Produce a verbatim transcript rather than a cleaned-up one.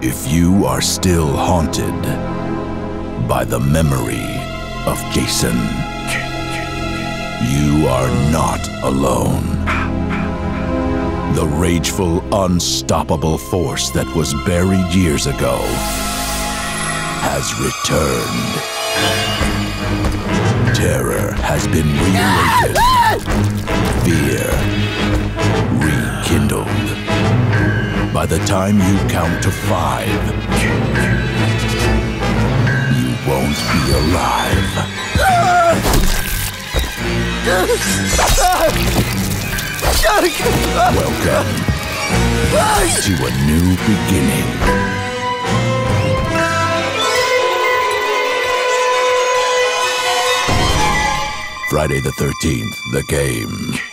If you are still haunted by the memory of Jason, you are not alone. The rageful, unstoppable force that was buried years ago has returned. Terror has been reawakened. Fear rekindled. By the time you count to five, you won't be alive. Welcome to a new beginning. Friday the thirteenth, the game.